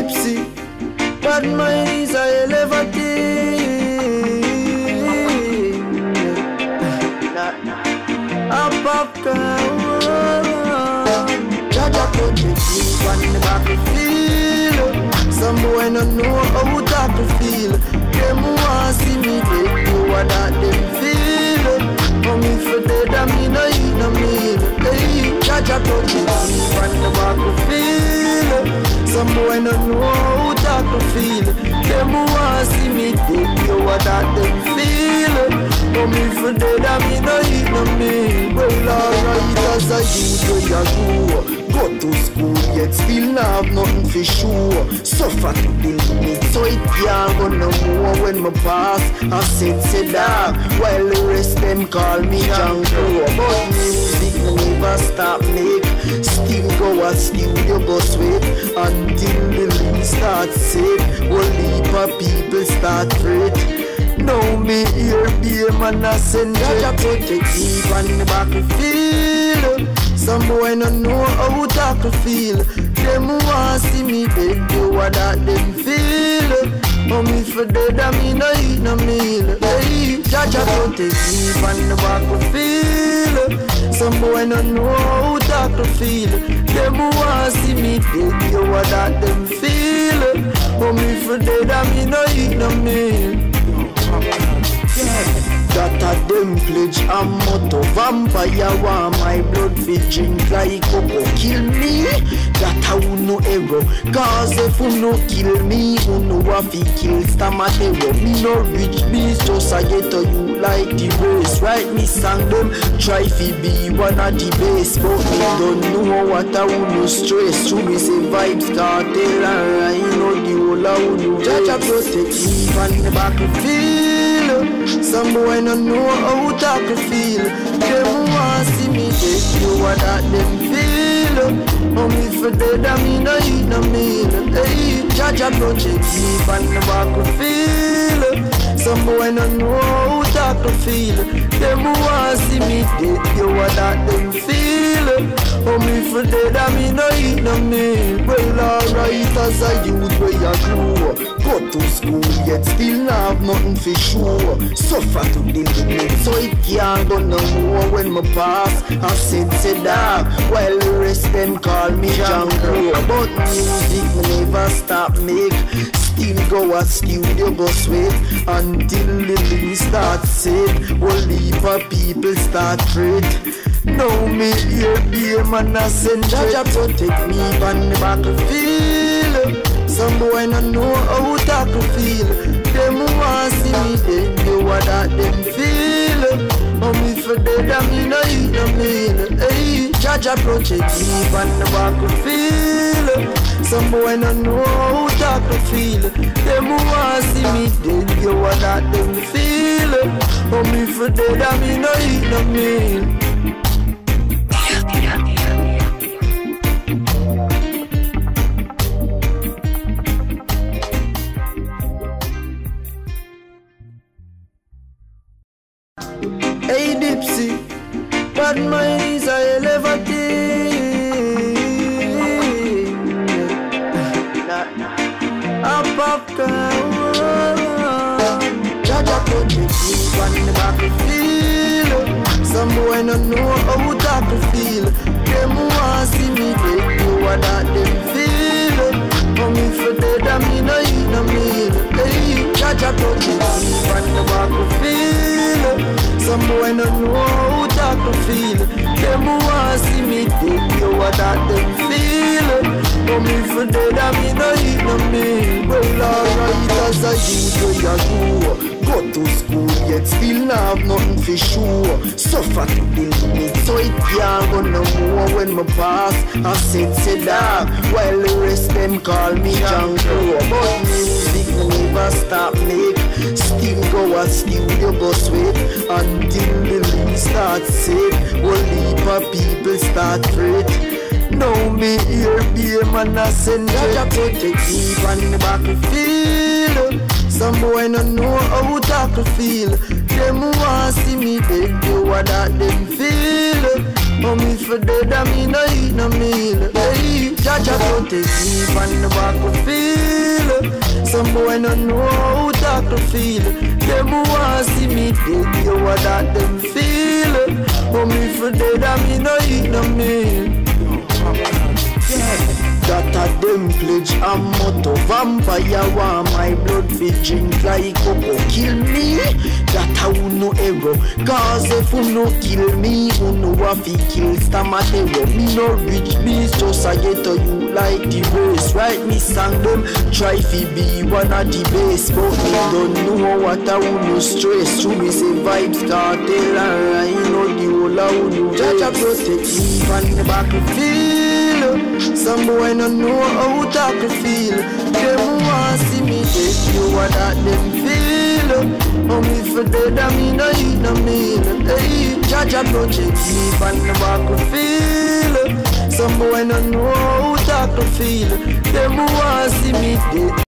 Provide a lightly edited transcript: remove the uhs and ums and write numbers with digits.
Dipsy, bad mind is a hell of a thing. A popcorn, Jaja protect me from the battlefield. Some boy no know how to feel. Them want see me dead, know what that them feel. For me for dead, I mean no eat no meal. Hey, Jaja protect me from the battlefield. Some boy no know how to feel. Them want see me dead, know what that them feel. For me for dead, I mean no eat no meal. Well, alright, as I use where you go. Go to school yet still not have nothing for sure. Suffer to the limit so it can't go no more. When my pass I said dog, while the rest them call me Django. But music never stop make. Still go at studio go sweat until the leaves start sick. Whole heap of people start fret. Now me here be a man a send Jaja protect me on the battlefield. Some boy no know how to feel. Them want see me dead, do what that them feel. For me for dead, I mean no eat no meal. Hey, Jaja protect me from the battlefield. Some boy no know how to feel. Them want see me dead, do what that them feel. For me for dead, I mean no eat no meal. That a them pledge a motto. Vampire want my blood fi drink like cocoa. Kill me, that a no error. Cause if you no kill me, you know what fi kill Stamatero. Me no rich beast, just I get to you like the race. Write me song them, try fi be one of the best. But me don't know what I no stress. True me say vibes cartel and I know the whole of you. Jaja protect me from the battlefield. Some boy no know how to feel. Them want see me dead, you what that them feel. For me for dead, I mean no eat no meal. Hey, Jaja protect me from the battlefield. Some boy no know how to feel. Them want see me dead, you what that them feel. For me for dead, I mean no eat no meal. Well, alright, as a youth where you grew. Go to school yet still not have nothing for sure. Suffer to the limit so it can't go no more. When my pass I said dog, while the rest them call me Django. But music never stop make. Still go at studio go sweat until the leaves start sick. Whole heap of people start fret. Now me here be a man a send Jaja protect me on the battlefield. Some boy no know how to feel. Them want see me dead, know what that them feel. For me for dead, I mean no eat no meal. Hey, Jaja protect me on the battlefield. Some boy no know how to feel. Them want see me dead, know what that them feel. For me for dead, I mean no eat no meal. Hey Dipsy, bad mind is a hell of a thing. A popcorn, Jaja protect me from the battlefield. Some boy no know how to feel. Them want see me dead, know what that them feel. For me for dead, I mean no eat no meal. Hey, Jaja protect me from the battlefield. Some boy no know how to feel. Them want see me dead, know what that them feel. For me for dead, I mean no eat no meal. Well, alright, as I use where you go. Go to school yet still not have nothing for sure. Suffer to the limit so it can't go no more. When my pass I said dog, while the rest them call me Django. But music never stop make. Still go at studio go sweat until the leaves start sick. Whole heap of people start fret. Now me here be a man a send Jaja protect me on the battlefield. Some boy no know how to feel. Them want see me dead, you what that them feel. Oh, me for dead, I mean no eat no meal. Hey, Jaja protect me from the battlefield. Some boy no know how to feel. Them want see me dead, you what that them feel. Oh, me for dead, I mean no eat no meal. That a them pledge a motto. Vampire want my blood fi drink like cocoa. Kill me, that a no error. Cause if you no kill me, you know a fi kill Stamatero. Me no rich beast, just I get to you like the race. Write me song them, try fi be one of the best. But me don't know what I no stress. To me say vibes cartel and I know the whole I no Jaja protect me from the battlefield. Some boy no know how to feel. Them want see me dead, you what that them feel. Oh, me for dead, I mean no eat no meal. Hey, Jaja protect me from the battlefield. Some boy no know how to feel. Them want see me dead.